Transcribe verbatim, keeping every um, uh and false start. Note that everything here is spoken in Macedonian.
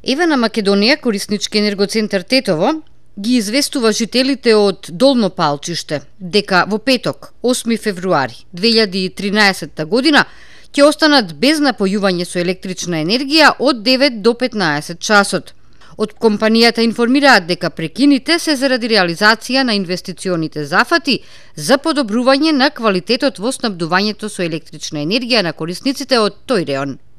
ЕВН Македонија, кориснички енергоцентар Тетово, ги известува жителите од Долно Палчиште дека во петок, осми февруари две илјади и тринаесетта година, ќе останат без напојување со електрична енергија од девет до петнаесет часот. Од компанијата информираат дека прекините се заради реализација на инвестиционите зафати за подобрување на квалитетот во снабдувањето со електрична енергија на корисниците од тој реон.